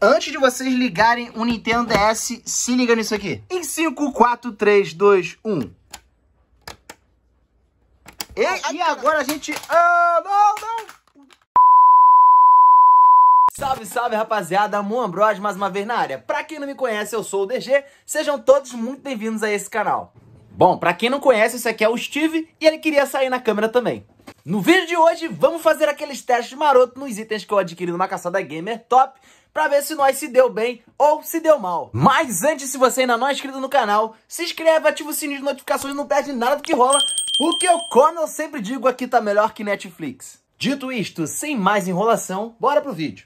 Antes de vocês ligarem o Nintendo DS, se liga nisso aqui. Em 5, 4, 3, 2, 1. E agora a gente... não! Salve, salve, rapaziada, Moambros mais uma vez na área. Pra quem não me conhece, eu sou o DG, sejam todos muito bem-vindos a esse canal. Bom, pra quem não conhece, esse aqui é o Steve e ele queria sair na câmera também. No vídeo de hoje, vamos fazer aqueles testes marotos nos itens que eu adquiri numa caçada gamer top, pra ver se nós se deu bem ou se deu mal. Mas antes, se você ainda não é inscrito no canal, se inscreve, ativa o sininho de notificações, não perde nada do que rola, porque como eu sempre digo, aqui tá melhor que Netflix. Dito isto, sem mais enrolação, bora pro vídeo.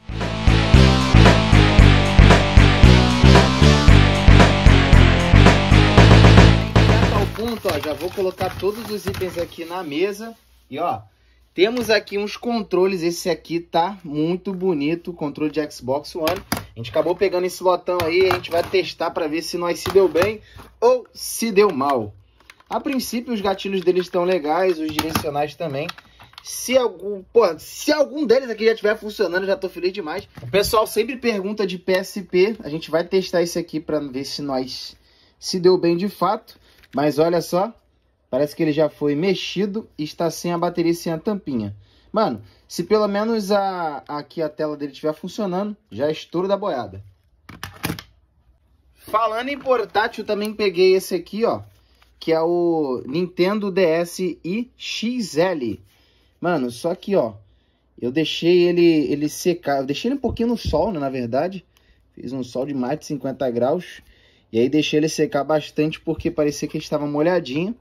Ponto, ó, já vou colocar todos os itens aqui na mesa. E ó, temos aqui uns controles. Esse aqui tá muito bonito, controle de Xbox One. A gente acabou pegando esse lotão aí, a gente vai testar para ver se nós se deu bem ou se deu mal. A princípio os gatilhos deles estão legais, os direcionais também. Se algum deles aqui já estiver funcionando, eu já tô feliz demais. O pessoal sempre pergunta de PSP, a gente vai testar esse aqui para ver se nós se deu bem de fato. Mas olha só, parece que ele já foi mexido e está sem a bateria e sem a tampinha. Mano, se pelo menos aqui a tela dele estiver funcionando, já é estouro da boiada. Falando em portátil, também peguei esse aqui, ó, que é o Nintendo DS XL. Mano, só que, ó, eu deixei ele secar, eu deixei ele um pouquinho no sol, né, na verdade. Fiz um sol de mais de 50 graus. E aí deixei ele secar bastante porque parecia que ele estava molhadinho.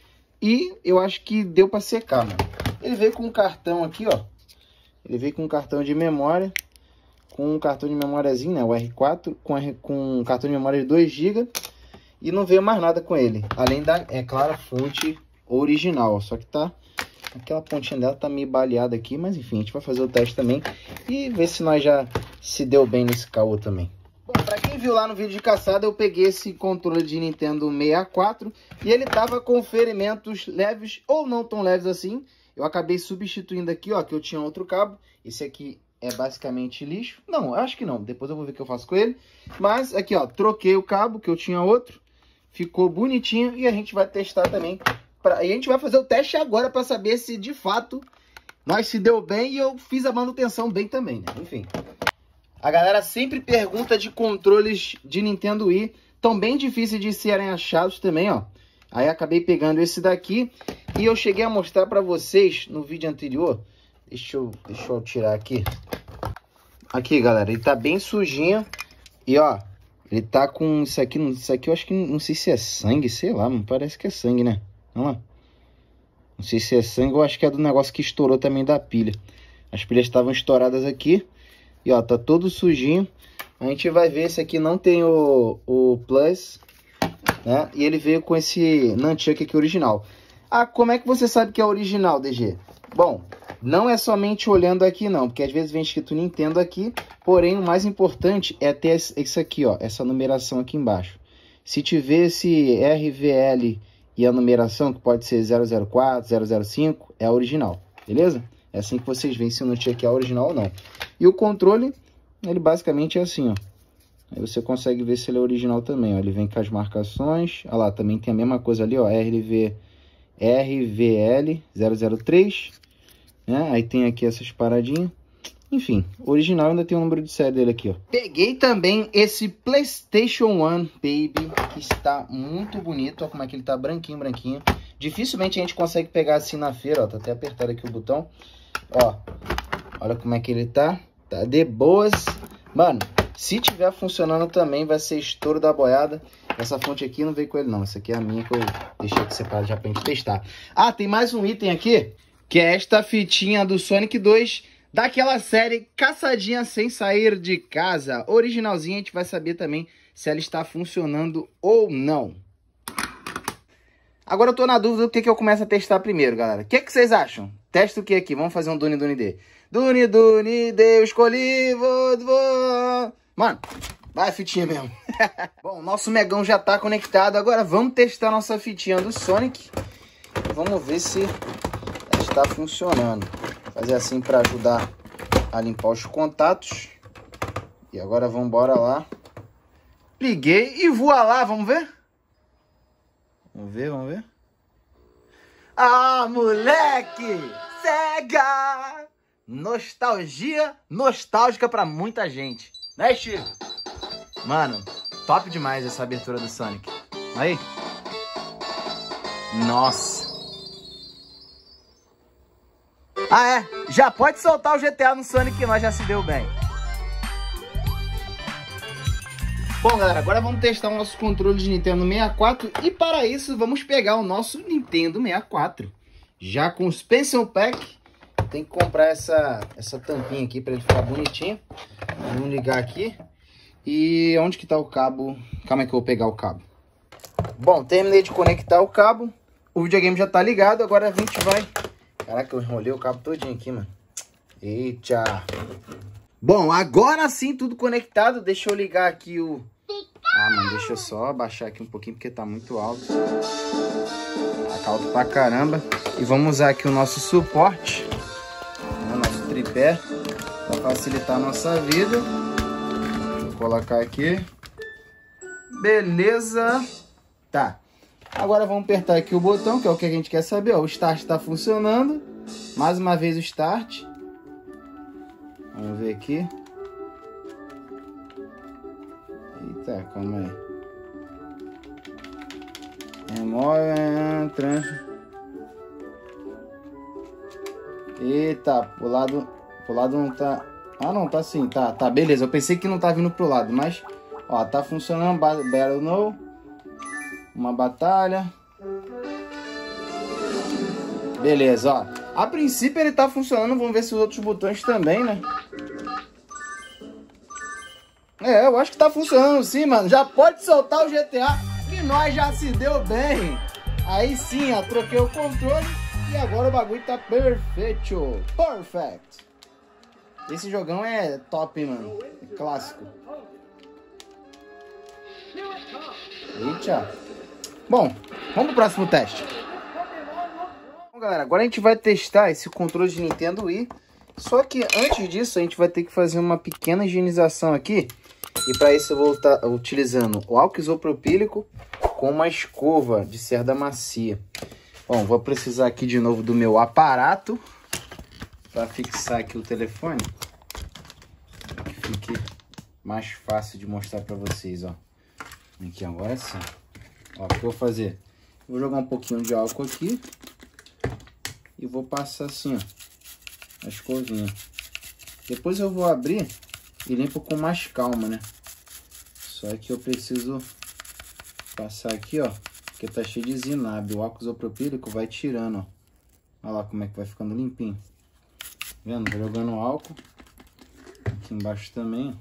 E eu acho que deu para secar, mano. Ele veio com um cartão aqui, ó. Ele veio com um cartão de memória. Com um cartão de memóriazinho, né? O R4. Com um cartão de memória de 2 GB. E não veio mais nada com ele. Além da, é claro, fonte original. Só que tá... aquela pontinha dela tá meio baleada aqui. Mas enfim, a gente vai fazer o teste também. E ver se nós já se deu bem nesse caô também. Bom, pra quem viu lá no vídeo de caçada, eu peguei esse controle de Nintendo 64 e ele tava com ferimentos leves ou não tão leves assim. Eu acabei substituindo aqui, ó, que eu tinha outro cabo. Esse aqui é basicamente lixo. Não, acho que não. Depois eu vou ver o que eu faço com ele. Mas aqui, ó, troquei o cabo, que eu tinha outro. Ficou bonitinho e a gente vai testar também. E a gente vai fazer o teste agora pra saber se de fato nós se deu bem e eu fiz a manutenção bem também, né? Enfim. A galera sempre pergunta de controles de Nintendo Wii. Tão bem difíceis de serem achados também, ó. Aí acabei pegando esse daqui. E eu cheguei a mostrar pra vocês no vídeo anterior. Deixa eu tirar aqui. Aqui, galera. Ele tá bem sujinho. E, ó. Ele tá com isso aqui. Isso aqui eu acho que... não sei se é sangue. Sei lá, mas parece que é sangue, né? Olha lá. Não sei se é sangue. Eu acho que é do negócio que estourou também da pilha. As pilhas estavam estouradas aqui. E ó, tá todo sujinho. A gente vai ver, esse aqui não tem o Plus, né? E ele veio com esse Nunchuck aqui original. Ah, como é que você sabe que é original, DG? Bom, não é somente olhando aqui não, porque às vezes vem escrito Nintendo aqui. Porém, o mais importante é ter isso aqui, ó, essa numeração aqui embaixo. Se tiver esse RVL e a numeração, que pode ser 004, 005, é a original, beleza? É assim que vocês veem se o Nunchuck é original ou não. E o controle, ele basicamente é assim, ó. Aí você consegue ver se ele é original também, ó. Ele vem com as marcações. Olha lá, também tem a mesma coisa ali, ó. RVL 003. Né? Aí tem aqui essas paradinhas. Enfim, original ainda tem o número de série dele aqui, ó. Peguei também esse PlayStation 1, baby, que está muito bonito. Olha como é que ele tá branquinho, branquinho. Dificilmente a gente consegue pegar assim na feira, ó. Tá até apertado aqui o botão. Ó, olha como é que ele tá. Tá de boas. Mano, se tiver funcionando também vai ser estouro da boiada. Essa fonte aqui não veio com ele não. Essa aqui é a minha que eu deixei aqui separada já pra gente testar. Ah, tem mais um item aqui, que é esta fitinha do Sonic 2, daquela série Caçadinha Sem Sair de Casa. Originalzinha, a gente vai saber também se ela está funcionando ou não. Agora eu tô na dúvida do que eu começo a testar primeiro, galera. O que vocês acham? Testa o que aqui? Vamos fazer um Dune D. Dune D, eu escolhi, vou. Mano, vai fitinha mesmo. Bom, nosso Megão já tá conectado. Agora vamos testar nossa fitinha do Sonic. Vamos ver se está funcionando. Vou fazer assim para ajudar a limpar os contatos. E agora vamos embora lá. Liguei e voa lá, vamos ver? Vamos ver. Ah, moleque! Cega! Nostalgia nostálgica pra muita gente. Né, Chico? Mano, top demais essa abertura do Sonic. Aí. Nossa. Ah, é? Já pode soltar o GTA no Sonic que nós já se deu bem. Bom, galera, agora vamos testar o nosso controle de Nintendo 64 e para isso vamos pegar o nosso Nintendo 64. Já com o Expansion Pack, tem que comprar essa tampinha aqui para ele ficar bonitinho. Vamos ligar aqui. E onde que tá o cabo? Calma aí que eu vou pegar o cabo. Bom, terminei de conectar o cabo. O videogame já tá ligado, agora a gente vai... Caraca, eu enrolei o cabo todinho aqui, mano. Eita! Bom, agora sim tudo conectado. Deixa eu ligar aqui o... Ah, mano, deixa eu só abaixar aqui um pouquinho porque tá muito alto. Tá alto pra caramba. E vamos usar aqui o nosso suporte, o nosso tripé, pra facilitar a nossa vida. Vou colocar aqui. Beleza. Tá. Agora vamos apertar aqui o botão, que é o que a gente quer saber. Ó, o start tá funcionando. Mais uma vez o start. Vamos ver aqui. Eita, calma aí. Remove, Eita, pro lado não tá... Ah, não, tá sim, tá, beleza. Eu pensei que não tá vindo pro lado, mas... Ó, tá funcionando, Battle No. Uma batalha. Beleza, ó. A princípio ele tá funcionando, vamos ver se os outros botões também, né? É, eu acho que tá funcionando sim, mano. Já pode soltar o GTA, que nós já se deu bem. Aí sim, ó, troquei o controle e agora o bagulho tá perfeito. Perfect. Esse jogão é top, mano. É clássico. Eita. Bom, vamos pro próximo teste. Bom, galera, agora a gente vai testar esse controle de Nintendo Wii. Só que antes disso, a gente vai ter que fazer uma pequena higienização aqui. E para isso eu vou estar utilizando o álcool isopropílico com uma escova de cerda macia. Bom, vou precisar aqui de novo do meu aparato para fixar aqui o telefone. Para que fique mais fácil de mostrar para vocês, ó. Aqui agora sim. Ó, o que eu vou fazer? Vou jogar um pouquinho de álcool aqui e vou passar assim, ó, a escovinha. Depois eu vou abrir e limpo com mais calma, né? Só que eu preciso passar aqui, ó, porque tá cheio de zinabe. O álcool isopropílico vai tirando, ó. Olha lá como é que vai ficando limpinho. Vendo? Vou jogando álcool aqui embaixo também.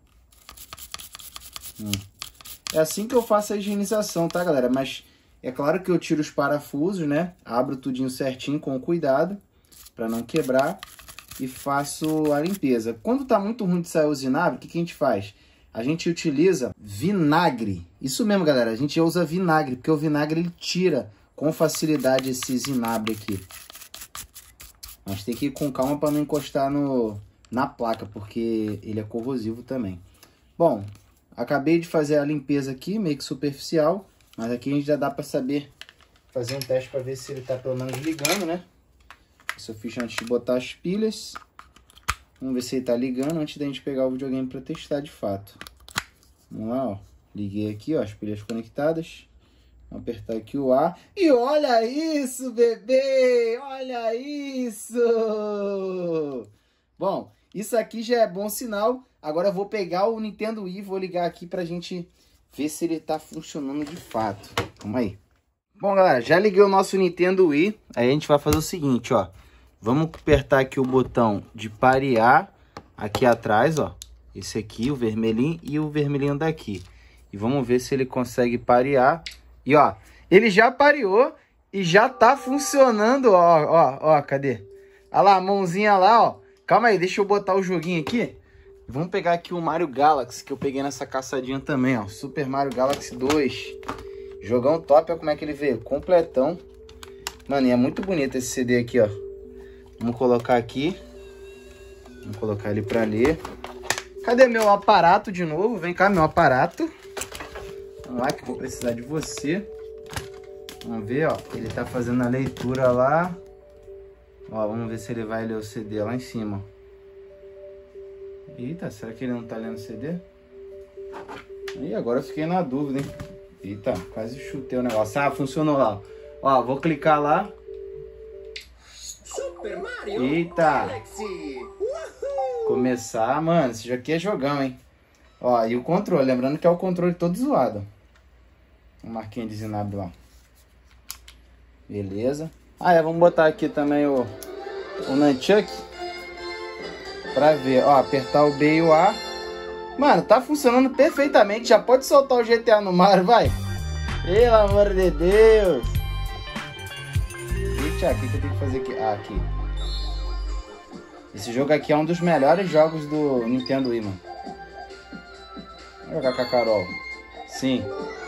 É assim que eu faço a higienização, tá, galera? Mas é claro que eu tiro os parafusos, né? Abro tudinho certinho com cuidado para não quebrar e faço a limpeza. Quando tá muito ruim de sair o zinabre, o que a gente faz? A gente utiliza vinagre. Isso mesmo, galera. A gente usa vinagre, porque o vinagre ele tira com facilidade esse zinabre aqui. Mas tem que ir com calma para não encostar na placa, porque ele é corrosivo também. Bom, acabei de fazer a limpeza aqui, meio que superficial. Mas aqui a gente já dá para saber, fazer um teste para ver se ele tá pelo menos ligando, né? Isso eu fiz antes de botar as pilhas. Vamos ver se ele tá ligando antes da gente pegar o videogame para testar de fato. Vamos lá, ó. Liguei aqui, ó, as pilhas conectadas. Vou apertar aqui o A. E olha isso, bebê! Olha isso! Bom, isso aqui já é bom sinal. Agora eu vou pegar o Nintendo Wii e vou ligar aqui pra gente ver se ele tá funcionando de fato. Vamos aí. Bom, galera, já liguei o nosso Nintendo Wii. Aí a gente vai fazer o seguinte, ó. Vamos apertar aqui o botão de parear aqui atrás, ó. Esse aqui, o vermelhinho e o vermelhinho daqui. E vamos ver se ele consegue parear. E, ó, ele já pareou e já tá funcionando, ó, cadê? Olha lá, a mãozinha lá, ó. Calma aí, deixa eu botar o joguinho aqui. Vamos pegar aqui o Mario Galaxy, que eu peguei nessa caçadinha também, ó. Super Mario Galaxy 2. Jogão top, olha como é que ele veio. Completão. Mano, e é muito bonito esse CD aqui, ó. Vamos colocar aqui. Vamos colocar ele pra ler. Cadê meu aparato de novo? Vem cá, meu aparato. Vamos lá que eu vou precisar de você. Vamos ver, ó. Ele tá fazendo a leitura lá. Ó, vamos ver se ele vai ler o CD lá em cima. Eita, será que ele não tá lendo o CD? Ih, agora eu fiquei na dúvida, hein? Eita, quase chutei o negócio. Ah, funcionou lá. Ó, vou clicar lá. Super Mario Eita! Galaxy. Começar, mano, esse jogo aqui é jogão, hein? Ó, e o controle, lembrando que é o controle todo zoado. O marquinho de Zinab lá. Beleza. Ah, vamos botar aqui também o Nunchuck. Pra ver, ó, apertar o B e o A. Mano, tá funcionando perfeitamente. Já pode soltar o GTA no Mario, vai. Pelo amor de Deus. Eita, o que eu tenho que fazer aqui? Ah, aqui. Esse jogo aqui é um dos melhores jogos do Nintendo Wii, mano. Vou jogar com a Carol. Sim.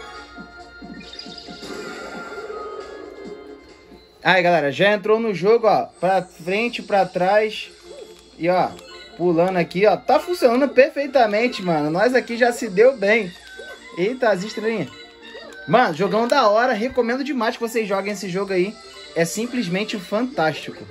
Aí, galera, já entrou no jogo, ó. Pra frente, pra trás. E, ó, pulando aqui, ó. Tá funcionando perfeitamente, mano. Nós aqui já se deu bem. Eita, as estrelinhas. Mano, jogão da hora. Recomendo demais que vocês joguem esse jogo aí. É simplesmente fantástico.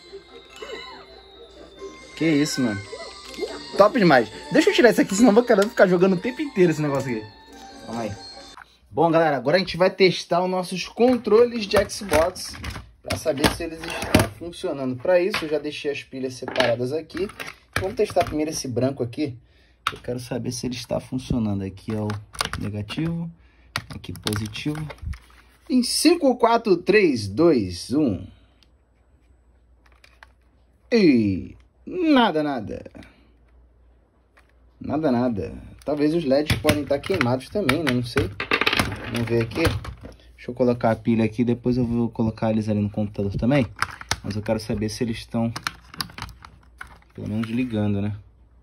Que isso, mano. Top demais. Deixa eu tirar isso aqui, senão eu vou querer ficar jogando o tempo inteiro esse negócio aqui. Calma aí. Bom, galera, agora a gente vai testar os nossos controles de Xbox para saber se eles estão funcionando. Para isso, eu já deixei as pilhas separadas aqui. Vamos testar primeiro esse branco aqui. Eu quero saber se ele está funcionando. Aqui é o negativo, aqui positivo. Em 5, 4, 3, 2, 1. E... Nada. Nada. Talvez os LEDs podem estar queimados também, né? Não sei. Vamos ver aqui. Deixa eu colocar a pilha aqui. Depois eu vou colocar eles ali no computador também. Mas eu quero saber se eles estão pelo menos ligando, né?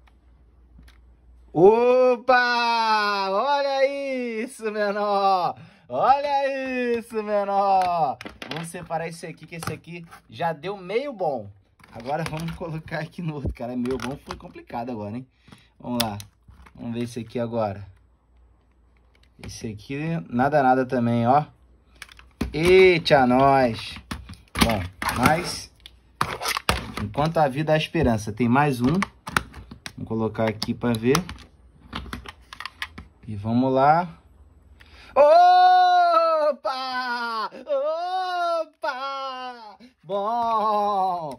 Opa! Olha isso, menor! Olha isso, menor! Vamos separar esse aqui, que esse aqui já deu meio bom. Agora vamos colocar aqui no outro, cara. Meu bom foi complicado agora, hein? Vamos lá. Vamos ver esse aqui agora. Esse aqui, nada também, ó. Eita, nós. Bom, mas... enquanto a vida há esperança. Tem mais um. Vou colocar aqui pra ver. E vamos lá. Opa! Opa! Bom!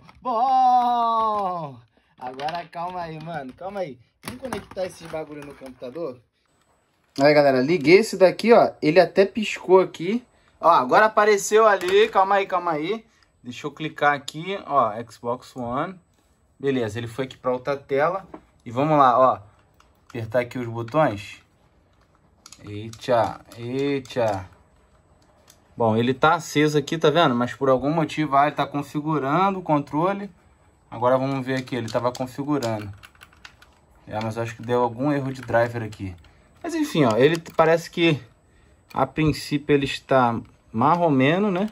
Agora calma aí, mano. Calma aí. Vamos conectar esses bagulho no computador? Aí, galera. Liguei esse daqui, ó. Ele até piscou aqui. Ó, agora apareceu ali. Calma aí. Deixa eu clicar aqui, ó. Xbox One. Beleza, ele foi aqui pra outra tela. E vamos lá, ó. Apertar aqui os botões. Eita. Bom, ele tá aceso aqui, tá vendo? Mas por algum motivo, ele tá configurando o controle. Agora vamos ver aqui, ele tava configurando. Mas eu acho que deu algum erro de driver aqui. Mas enfim, ó, ele parece que a princípio ele está marromeno, né?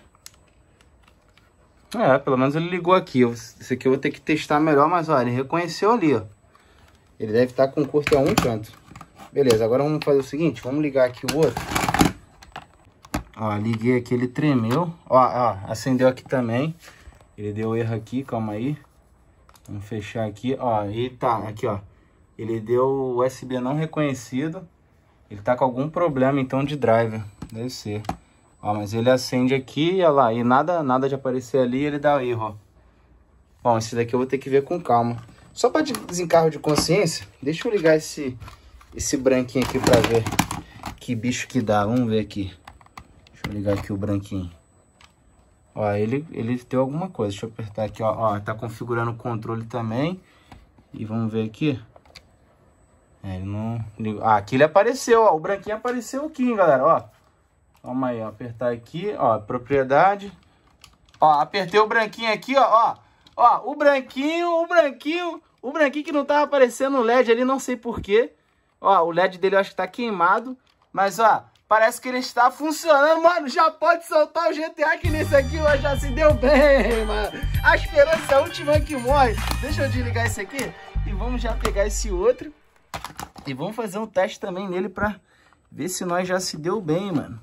Pelo menos ele ligou aqui. Esse aqui eu vou ter que testar melhor, mas ó, ele reconheceu ali, ó. Ele deve estar com curto a um canto. Beleza, agora vamos fazer o seguinte, vamos ligar aqui o outro. Ó, liguei aqui, ele tremeu. Ó, acendeu aqui também. Ele deu erro aqui, calma aí. Vamos fechar aqui, ó. Eita, aqui, ó. Ele deu USB não reconhecido. Ele tá com algum problema, então, de driver. Deve ser. Ó, mas ele acende aqui, ó lá. E nada de aparecer ali, ele dá erro, ó. Bom, esse daqui eu vou ter que ver com calma. Só para desencargo de consciência, deixa eu ligar esse branquinho aqui pra ver que bicho que dá. Vamos ver aqui. Deixa eu ligar aqui o branquinho. Ó, ele deu alguma coisa. Deixa eu apertar aqui, ó. Tá configurando o controle também. E vamos ver aqui. Ele não ligou. Aqui ele apareceu, ó. O branquinho apareceu aqui, hein, galera, ó. Calma aí, ó. Apertar aqui, ó. Propriedade. Ó, apertei o branquinho aqui, ó. Ó, o branquinho que não tava aparecendo no LED ali, não sei porquê. Ó, o LED dele eu acho que tá queimado. Mas, ó, parece que ele está funcionando, mano. Já pode soltar o GTA que nesse aqui, ó, já se deu bem, mano. A esperança é a última que morre. Deixa eu desligar esse aqui e vamos já pegar esse outro. E vamos fazer um teste também nele pra ver se nós já se deu bem, mano.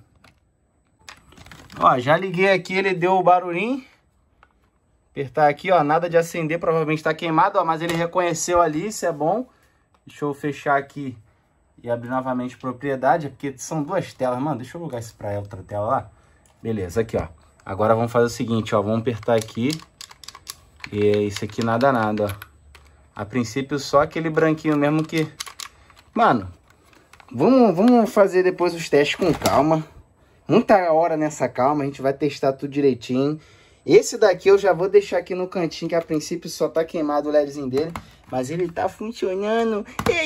Ó, já liguei aqui, ele deu o barulhinho. Apertar aqui, ó, nada de acender, provavelmente tá queimado, ó, mas ele reconheceu ali, isso é bom. Deixa eu fechar aqui e abrir novamente propriedade, porque são duas telas, mano. Deixa eu jogar isso pra outra tela lá. Beleza, aqui, ó. Agora vamos fazer o seguinte, ó, vamos apertar aqui. E isso aqui nada, ó. A princípio só aquele branquinho mesmo que... Mano, vamos fazer depois os testes com calma. Muita hora nessa calma, a gente vai testar tudo direitinho. Esse daqui eu já vou deixar aqui no cantinho, que a princípio só tá queimado o LEDzinho dele. Mas ele tá funcionando,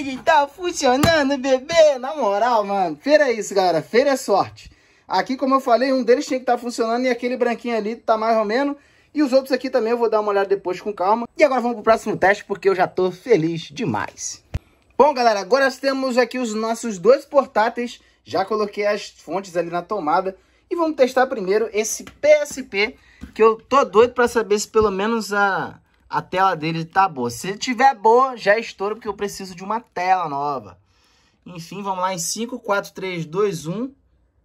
bebê. Na moral, mano, feira é isso, galera, feira é sorte. Aqui, como eu falei, um deles tinha que estar funcionando e aquele branquinho ali tá mais ou menos. E os outros aqui também eu vou dar uma olhada depois com calma. E agora vamos pro próximo teste, porque eu já tô feliz demais. Bom, galera, agora nós temos aqui os nossos dois portáteis. Já coloquei as fontes ali na tomada. E vamos testar primeiro esse PSP, que eu tô doido pra saber se pelo menos a tela dele tá boa. Se tiver boa, já estouro, porque eu preciso de uma tela nova. Enfim, vamos lá em 5, 4, 3, 2, 1.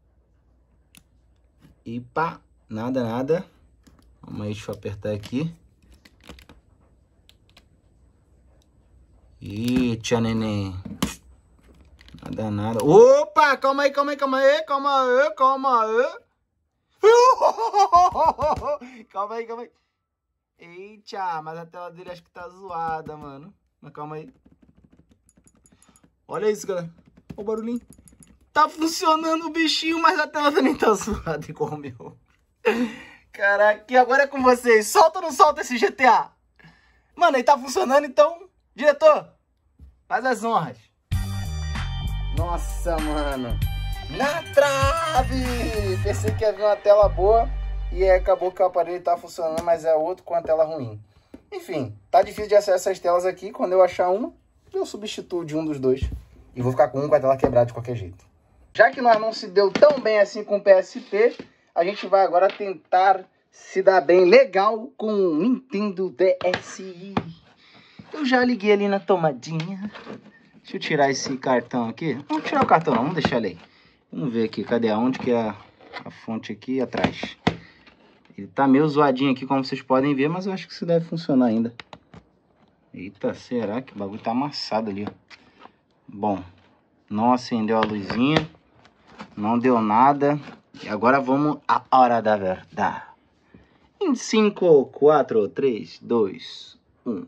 E pá, nada. Vamos aí, deixa eu apertar aqui. Eita, neném. Nada. Opa, calma aí. Calma aí. Eita, mas a tela dele acho que tá zoada, mano. Mas calma aí. Olha isso, galera. Olha o barulhinho. Tá funcionando o bichinho, mas a tela também tá zoada igual o meu. Caraca, e agora é com vocês. Solta ou não solta esse GTA? Mano, ele tá funcionando, então... Diretor, faz as honras. Nossa, mano. Na trave! Pensei que ia vir uma tela boa e acabou que o aparelho tá funcionando, mas é outro com a tela ruim. Enfim, tá difícil de acessar essas telas aqui. Quando eu achar uma, eu substituo de um dos dois. E vou ficar com um com a tela quebrada de qualquer jeito. Já que nós não se deu tão bem assim com o PSP, a gente vai agora tentar se dar bem legal com o Nintendo DSi. Eu já liguei ali na tomadinha. Deixa eu tirar esse cartão aqui. Vamos tirar o cartão não, vamos deixar ele aí. Vamos ver aqui, cadê? Onde que é a fonte aqui atrás? Ele tá meio zoadinho aqui, como vocês podem ver, mas eu acho que isso deve funcionar ainda. Eita, será que o bagulho tá amassado ali, ó. Bom, não acendeu a luzinha. Não deu nada. E agora vamos à hora da verdade. Em 5, 4, 3, 2, 1.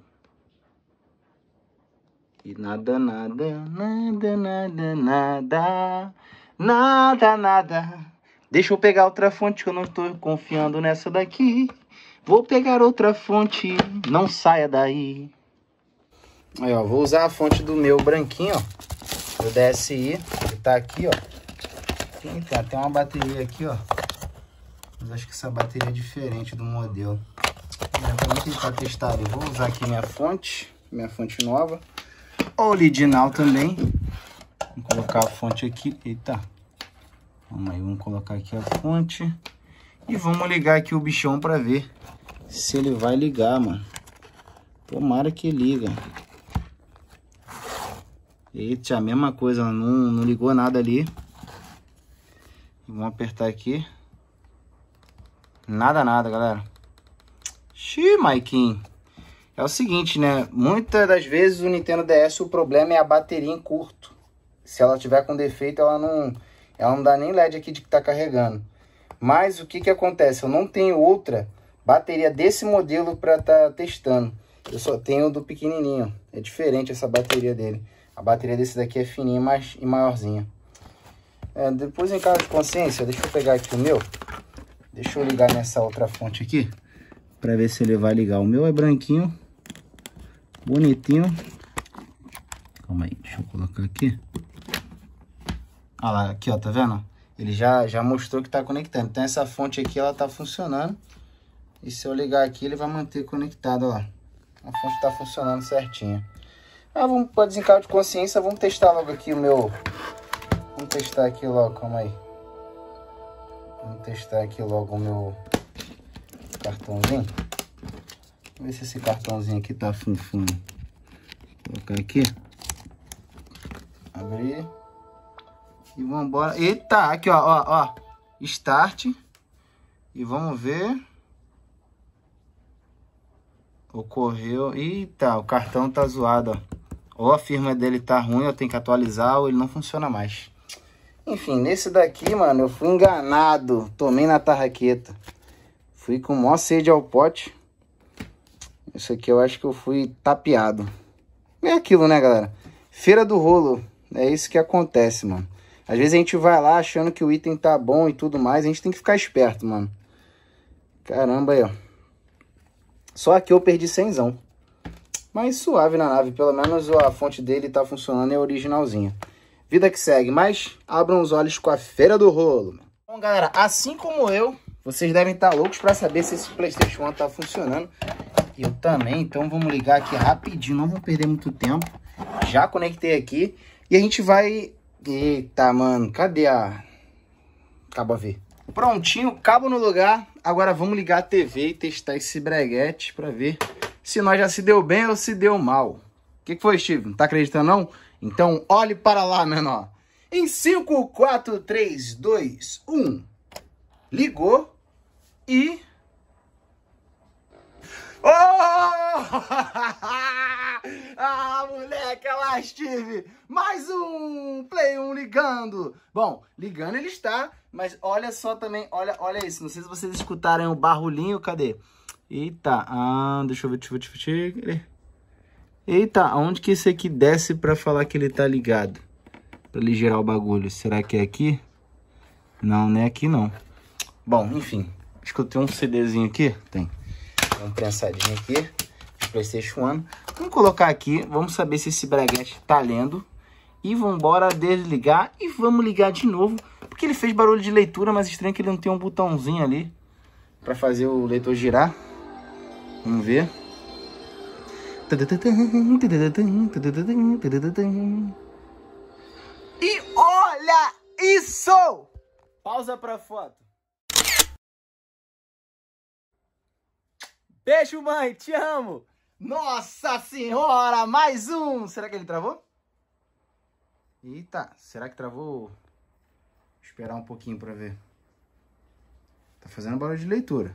E nada. Deixa eu pegar outra fonte, que eu não estou confiando nessa daqui. Vou pegar outra fonte, não saia daí. Aí, ó, vou usar a fonte do meu branquinho, ó. Do DSi, que tá aqui, ó. Tem até uma bateria aqui, ó. Mas acho que essa bateria é diferente do modelo. Vamos tentar testar ali. Vou usar aqui minha fonte nova. Original também. Vamos colocar a fonte aqui. Eita. Vamos aí, vamos colocar aqui a fonte. E vamos ligar aqui o bichão pra ver se ele vai ligar, mano. Tomara que liga. Eita, a mesma coisa, não ligou nada ali. Vamos apertar aqui. Nada, galera. Xiii, Maiquinho. É o seguinte, né? Muitas das vezes o Nintendo DS, o problema é a bateria em curto. Se ela tiver com defeito, ela não dá nem LED aqui de que tá carregando. Mas o que acontece? Eu não tenho outra bateria desse modelo para estar testando. Eu só tenho do pequenininho. É diferente essa bateria dele. A bateria desse daqui é fininha e maiorzinha. Depois, em caso de consciência, deixa eu pegar aqui o meu. Deixa eu ligar nessa outra fonte aqui, para ver se ele vai ligar. O meu é branquinho, bonitinho. Calma aí, deixa eu colocar aqui. Olha lá, aqui ó, tá vendo? Ele já mostrou que tá conectando. Então essa fonte aqui, ela tá funcionando. E se eu ligar aqui, ele vai manter conectado, ó lá. A fonte tá funcionando certinho. Vamos para desencargo de consciência, vamos testar logo aqui o meu... Vamos testar aqui logo, calma aí. Vamos testar aqui logo o meu cartãozinho. Vamos ver se esse cartãozinho aqui tá funfun. Vou colocar aqui. Abrir. E vambora. Eita, aqui, ó. Start. E vamos ver. Ocorreu. Eita, o cartão tá zoado, ó. Ou a firma dele tá ruim, eu tenho que atualizar, ou ele não funciona mais. Enfim, nesse daqui, mano, eu fui enganado. Tomei na tarraqueta. Fui com maior sede ao pote. Isso aqui eu acho que eu fui tapeado. É aquilo, né, galera? Feira do rolo. É isso que acontece, mano. Às vezes a gente vai lá achando que o item tá bom e tudo mais. A gente tem que ficar esperto, mano. Caramba aí, ó. Só aqui eu perdi 100zão. Mas suave na nave. Pelo menos a fonte dele tá funcionando, é originalzinha. Vida que segue. Mas abram os olhos com a Feira do Rolo. Bom, galera, assim como eu, vocês devem estar loucos pra saber se esse PlayStation 1 tá funcionando. Eu também. Então vamos ligar aqui rapidinho. Não vamos perder muito tempo. Já conectei aqui. E a gente vai... Eita, mano. Cadê a... Cabo a ver. Prontinho. Cabo no lugar. Agora vamos ligar a TV e testar esse breguete pra ver se nós já se deu bem ou se deu mal. O que foi, Steve? Não tá acreditando, não? Então, olhe para lá, menor. Em 5, 4, 3, 2, 1. Ligou. E... Oh! Ah, moleque, olha lá, Steve. Mais um Play 1 ligando. Bom, ligando ele está, mas olha só também, olha isso. Não sei se vocês escutaram o barulhinho, cadê? Eita, deixa eu ver. Eita, aonde que esse aqui desce pra falar que ele tá ligado? Pra ele gerar o bagulho. Será que é aqui? Não, não é aqui não. Bom, enfim. Escutei um CDzinho aqui. Tem um prensadinho aqui de PlayStation 1. Vamos colocar aqui. Vamos saber se esse braguete tá lendo. E vamos embora desligar. E vamos ligar de novo. Porque ele fez barulho de leitura, mas estranho que ele não tem um botãozinho ali pra fazer o leitor girar. Vamos ver. E olha isso! Pausa pra foto. Beijo, mãe, te amo! Nossa senhora, mais um! Será que ele travou? Eita, será que travou? Vou esperar um pouquinho pra ver. Tá fazendo barulho de leitura.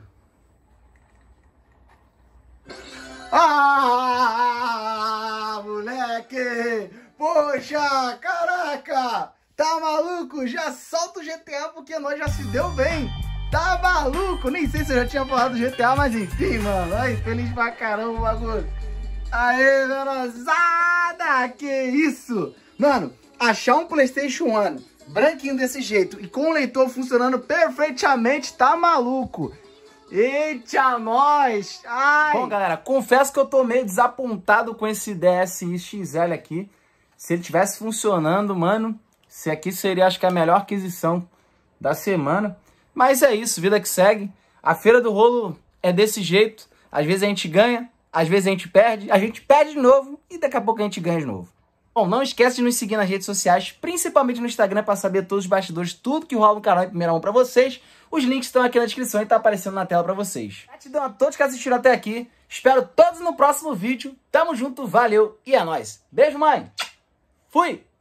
Ah, moleque! Poxa, caraca! Tá maluco? Já solta o GTA porque nós já se deu bem. Tá maluco? Nem sei se eu já tinha falado do GTA, mas enfim, mano. Ai, feliz pra caramba o bagulho. Aê, menosada! Que isso? Mano, achar um PlayStation 1 branquinho desse jeito e com o leitor funcionando perfeitamente, tá maluco. Eita, nós! Ai! Bom, galera, confesso que eu tô meio desapontado com esse DSi XL aqui. Se ele tivesse funcionando, mano, esse aqui seria, acho que, a melhor aquisição da semana. Mas é isso, vida que segue. A Feira do Rolo é desse jeito. Às vezes a gente ganha, às vezes a gente perde de novo e daqui a pouco a gente ganha de novo. Bom, não esquece de nos seguir nas redes sociais, principalmente no Instagram, para saber todos os bastidores, tudo que rola no canal em primeira mão para vocês. Os links estão aqui na descrição e tá aparecendo na tela para vocês. Gratidão a todos que assistiram até aqui. Espero todos no próximo vídeo. Tamo junto, valeu e é nóis. Beijo, mãe. Fui!